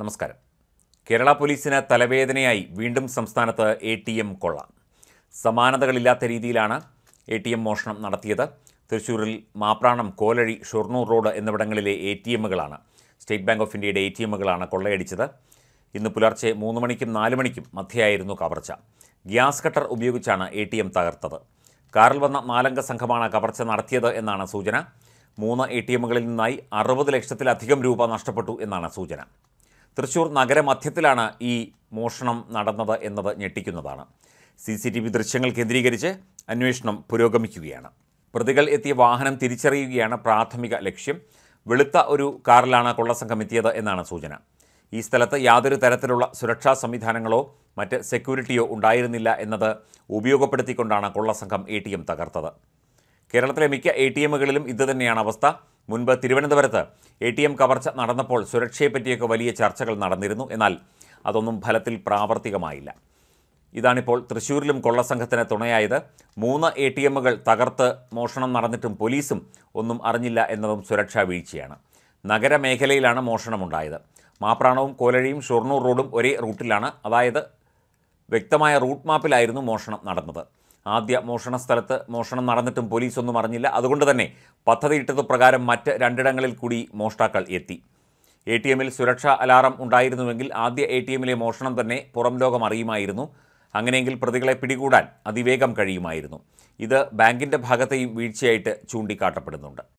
നമസ്കാരം. കേരള പോലീസിന് തലവേദനയായി വീണ്ടും സംസ്ഥാനത്ത് ATM കൊള്ള. സമാനതകളില്ലാത്ത രീതിയിലാണ് ATM മോഷണം നടത്തിയത്. തൃശ്ശൂരിൽ മാപ്രാണം, കോലഴി, ഷൊർണൂർ റോഡ് എന്നിവിടങ്ങളിലെ ATMകളാണ്, സ്റ്റേറ്റ് ബാങ്ക് ഓഫ് ഇന്ത്യയുടെ ATMകളാണ് കൊള്ളയടിച്ചത്. ഇന്ന് പുലർച്ചെ 3 മണിക്കും 4 മണിക്കും മധ്യയായിരുന്നു കവർച്ച. ഗ്യാസ് കട്ടർ ഉപയോഗിച്ചാണ് ATM തകർത്തത്. കാറിൽ വന്ന 4 അംഗ സംഘമാണ് കവർച്ച നടത്തിയത് എന്നാണ് സൂചന. 3 ATMകളിൽ നിന്നായി 60 ലക്ഷത്തിലധികം രൂപ നഷ്ടപ്പെട്ടു എന്നാണ് സൂചന. തൃശ്ശൂർ നഗരമധ്യത്തിലാണ് ഈ മോഷണം നടന്നത് എന്നത് ഞെട്ടിക്കുന്നതാണ്. CCTV ദൃശ്യങ്ങൾ കേന്ദ്രീകരിച്ച് അന്വേഷണം പുരോഗമിക്കുകയാണ്. പ്രതികൾ എത്തിയ വാഹനം തിരിച്ചറിയുകയാണ് പ്രാഥമിക ലക്ഷ്യം. വെളുത്ത ഒരു കാറിലാണ് കൊള്ളസംഘം എത്തിയത് എന്നാണ് സൂചന. ഈ സ്ഥലത്ത് യാതൊരു തരത്തിലുള്ള സുരക്ഷാ സംവിധാനങ്ങളോ മറ്റ് സെക്യൂരിറ്റിയോ ഉണ്ടായിരുന്നില്ല എന്നത് ഉപയോഗപ്പെടുത്തിക്കൊണ്ടാണ് കൊള്ളസംഘം ATM തകർത്തത്. കേരളത്തിലെ മിക്ക ATMകളിലും ഇതുതന്നെയാണ് അവസ്ഥ. മുൻപ് തിരുവനന്തപുരത്ത് ATM കവർച്ച നടന്നപ്പോൾ സുരക്ഷയെപ്പറ്റിയൊക്കെ വലിയ ചർച്ചകൾ നടന്നിരുന്നു. എന്നാൽ അതൊന്നും ഫലത്തിൽ പ്രാവർത്തികമായില്ല. ഇതാണിപ്പോൾ തൃശ്ശൂരിലും കൊള്ളസംഘത്തിന് തുണയായത്. 3 ATMകൾ തകർത്ത് മോഷണം നടന്നിട്ടും പോലീസും ഒന്നും അറിഞ്ഞില്ല എന്നതും സുരക്ഷാ വീഴ്ചയാണ്. നഗരമേഖലയിലാണ് മോഷണമുണ്ടായത്. മാപ്രാണവും കോലഴിയും ഷൊർണൂർ റോഡും ഒരേ റൂട്ടിലാണ്, അതായത് വ്യക്തമായ റൂട്ട് മാപ്പിലായിരുന്നു മോഷണം നടന്നത്. ആദ്യ മോഷണ സ്ഥലത്ത് മോഷണം നടന്നിട്ടും പോലീസൊന്നും അറിഞ്ഞില്ല. അതുകൊണ്ട് തന്നെ പദ്ധതിയിട്ടതു പ്രകാരം മറ്റ് 2ഇടങ്ങളിൽ കൂടി മോഷ്ടാക്കൾ എത്തി. ATMൽ സുരക്ഷാ അലാറം ഉണ്ടായിരുന്നുവെങ്കിൽ ആദ്യ ATMലെ മോഷണം തന്നെ പുറം ലോകം അറിയുമായിരുന്നു. അങ്ങനെയെങ്കിൽ പ്രതികളെ പിടികൂടാൻ അതിവേഗം കഴിയുമായിരുന്നു. ഇത് ബാങ്കിൻ്റെ ഭാഗത്തെയും വീഴ്ചയായിട്ട് ചൂണ്ടിക്കാട്ടപ്പെടുന്നുണ്ട്.